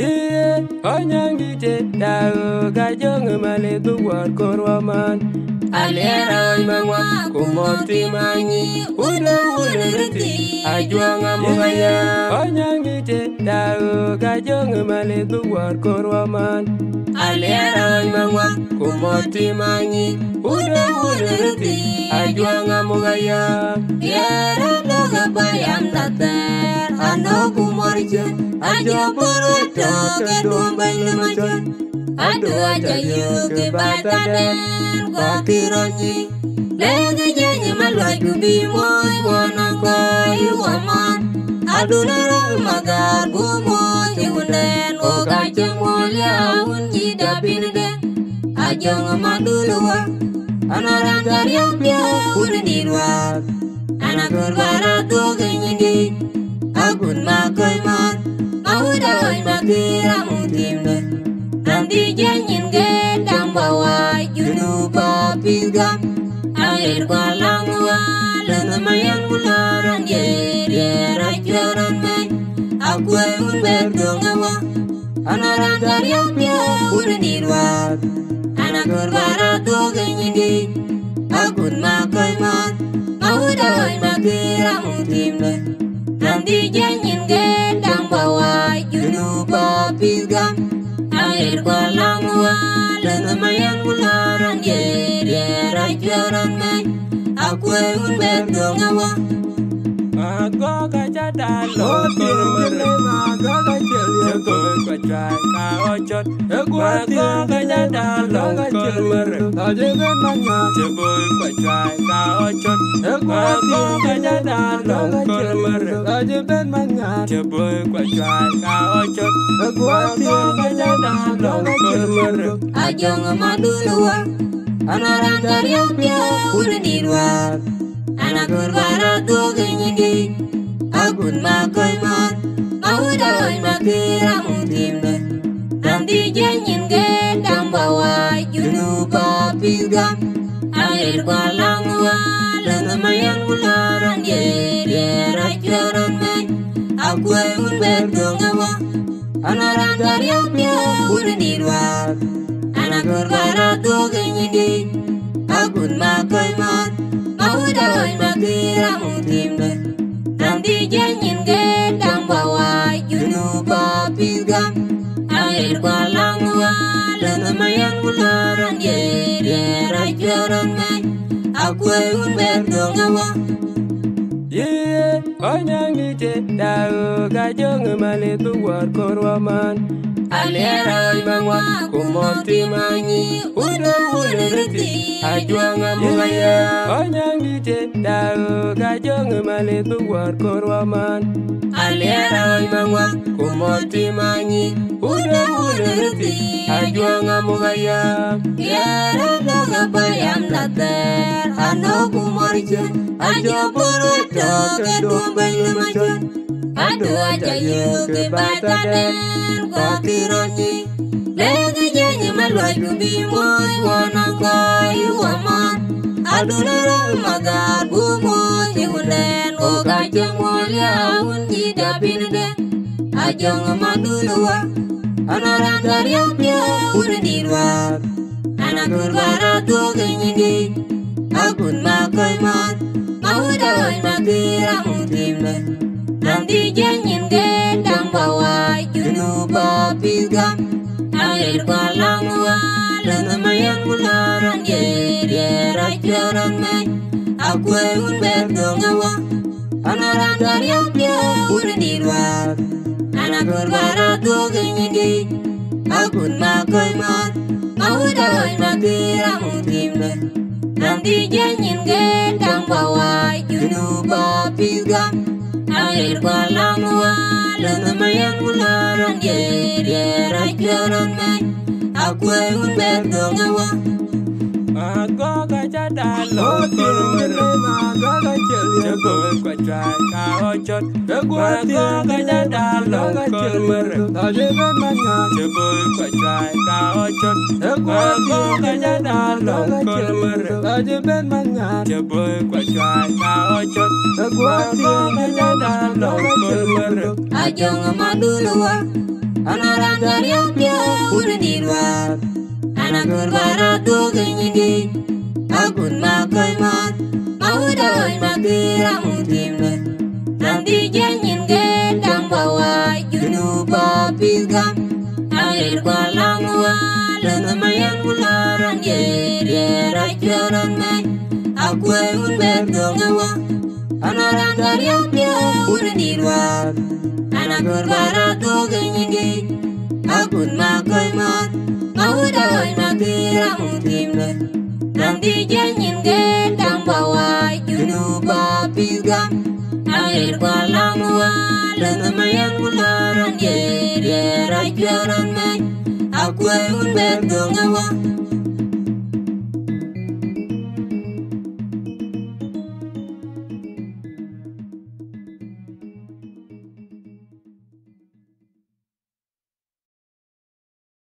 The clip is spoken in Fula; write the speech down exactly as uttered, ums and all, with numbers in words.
Yeah, onyangi te dao gajong male duwar korwaman. Alera mangwa kumoti mangi uda uda reti ajuanga mugaya. Onyangi te dao gajong male duwar korwaman. Alera mangwa kumoti mangi uda uda reti ajuanga mugaya. Yera loga bayam dater ano kumorje ajo buruto ke dumbay lumajon. Adu aja yuke bataden kwa kironyi. Lege jenye malwai gubi moy wana kwa yuwaman. Adu lera magar gumoy iwunden o gaje molya unji dabirde. Ajo ngamaduluwa anarangar yapya unidirwa. Anakur barato genyidi agun makoy man. Mahuda makira mutimde. Nanti janyin gendang bawa junuba pigam. Air balang walang mayan mularan ye rajaran mai. Aku un berdong awa anaran karyapnya udah dirwat. Anak berbarato genyidi agun makai mat. Mau doi makira mutimde. Nanti janyin gendang bawa junuba pigam. Air balang walang mayan mularan ye rajaran mai. Aku un berdong awa. Aku kaca dalam kormer, aku kaca jagoy kaca kaocot. Aku kaca dalam kormer, ajagan manya jagoy kaca kaocot. Aku kaca dalam kormer, ajagan manya jagoy kaca kaocot. Aku kaca dalam kormer, ajong maduluwa anaran karyapnya udah dirwat. Anak berbarato genyidi agun makoy mat. Mau doi makira mutimde. Nanti janyin gendang bawa junuba pigam. Air balang walang mayan mularan ye rajaran mai. Aku un berdong awa anaran karyapnya udah dirwat. Anak berbarato genyidi agun makoy mat. Mau doi makira mutimde. Nanti janyin gendang bawa junuba pigam. Air balang walang mayan mularan ye rajaran mai. Aku un berdong awa. yeah, onyangi te dao gajong male duwar korwaman. Alera mangwa kumoti mangi uda uda reti ajuanga mugaya. Onyangi te dao gajong male duwar korwaman. Alera mangwa kumoti mangi uda uda reti ajuanga mugaya. Yera loga bayam dater ano kumorje ajo buruto ke dumbay lumajon. Adu aja yuke bataden kwa kironyi. Lege jenye malwai gubi moy wana kwa yuwaman. Adu lera magar gumoy iwunden o gaje molya unji dabirde. Ajo ngamaduluwa anaran karyapnya udah dirwat. Anak berbarato genyidi agun makoy mat. Mau doi makira mutimde. Nanti janyin gendang bawa junuba pigam. Air balang walang mayan mularan ye rajaran mai. Aku un berdong awa anaran karyapnya udah dirwat. Anak berbarato genyidi agun makoy mat. Mau doi makira mutimde. Nanti janyin gendang bawa junuba pigam. Air balang walang mayan mularan ye rajaran mai. Aku un berdong awa. Aku kaca dalam kormer, aku kaca jagoy kaca kaocot. Aku kaca dalam kormer, ajagan manya jagoy kaca kaocot. Aku kaca dalam kormer, ajagan manya jagoy kaca kaocot. Aku kaca dalam kormer, ajong maduluwa Anaran gariak dia udah di luar. Anak berbara tuh kenyigi. Akun makai mat. Mau doi makira mutimna. Nanti janyin gendang bawa junuba pilgam. Air kolam wala ngemayan mularan ye rajaran mai. Aku un bedong ngawa. Anaran gariak dia udah di luar. Anak berbara tuh kenyigi. Akun makai mat. Mau doi makira mutimna. Nanti janyin gendang bawa junuba pilgam. Air kolam wala ngemayan mularan ye rajaran mai. Aku un bedong ngawa.